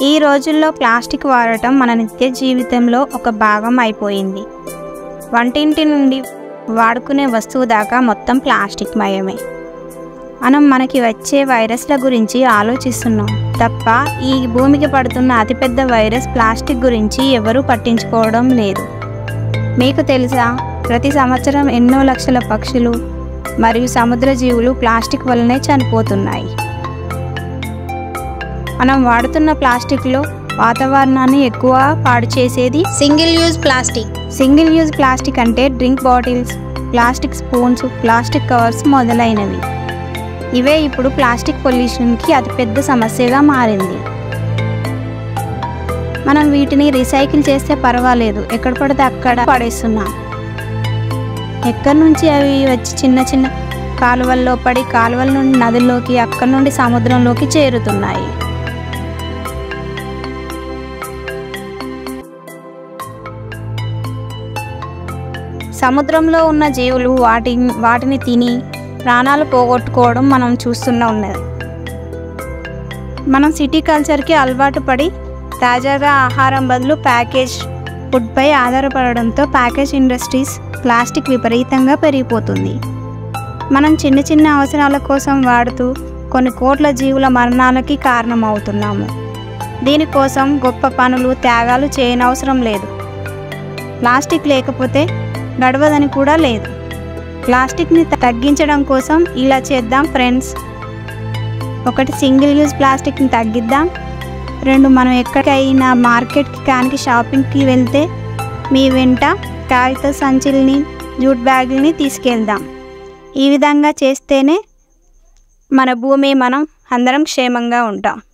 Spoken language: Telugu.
ఈ రోజుల్లో ప్లాస్టిక్ వాడటం మన నిత్య జీవితంలో ఒక భాగం అయిపోయింది. వంటింటి నుండి వాడుకునే వస్తువు దాకా మొత్తం ప్లాస్టిక్ మయమే. మనకి వచ్చే వైరస్ల గురించి ఆలోచిస్తున్నాం తప్ప ఈ భూమికి పడుతున్న అతిపెద్ద వైరస్ ప్లాస్టిక్ గురించి ఎవరూ పట్టించుకోవడం లేదు. మీకు తెలుసా, ప్రతి సంవత్సరం ఎన్నో లక్షల పక్షులు మరియు సముద్ర జీవులు ప్లాస్టిక్ వల్లనే చనిపోతున్నాయి. మనం వాడుతున్న ప్లాస్టిక్లో వాతావరణాన్ని ఎక్కువ పాడు చేసేది single use plastic. Single use plastic అంటే drink bottles, plastic spoons, plastic covers మొదలైనవి. ఇవే ఇప్పుడు ప్లాస్టిక్ పొల్యూషన్కి అతిపెద్ద సమస్యగా మారింది. మనం వీటిని రీసైకిల్ చేస్తే పర్వాలేదు, ఎక్కడ పడితే అక్కడ పడేస్తున్నాం. ఎక్కడి నుంచి అవి వచ్చి చిన్న చిన్న కాలువల్లో పడి కాలువల నుండి నదుల్లోకి, అక్కడి నుండి సముద్రంలోకి చేరుతున్నాయి. సముద్రంలో ఉన్న జీవులు వాటిని తిని ప్రాణాలు పోగొట్టుకోవడం మనం చూస్తూనే ఉన్నది. మనం సిటీ కల్చర్కి అలవాటు పడి తాజాగా ఆహారం బదులు ప్యాకేజ్ ఫుడ్పై ఆధారపడడంతో ప్యాకేజ్ ఇండస్ట్రీస్ ప్లాస్టిక్ విపరీతంగా పెరిగిపోతుంది. మనం చిన్న చిన్న అవసరాల కోసం వాడుతూ కొన్ని కోట్ల జీవుల మరణాలకి కారణమవుతున్నాము. దీనికోసం గొప్ప పనులు, త్యాగాలు చేయనవసరం లేదు. ప్లాస్టిక్ లేకపోతే గడవదని కూడా లేదు. ప్లాస్టిక్ని తగ్గించడం కోసం ఇలా చేద్దాం ఫ్రెండ్స్. 1, సింగిల్ యూజ్ ప్లాస్టిక్ని తగ్గిద్దాం. 2, మనం ఎక్కడికైనా మార్కెట్కి కానీ షాపింగ్కి వెళ్తే మీ వెంట కాగిత సంచుల్ని, జూట్ బ్యాగుల్ని తీసుకెళ్దాం. ఈ విధంగా చేస్తేనే మన భూమి, మనం అందరం క్షేమంగా ఉంటాం.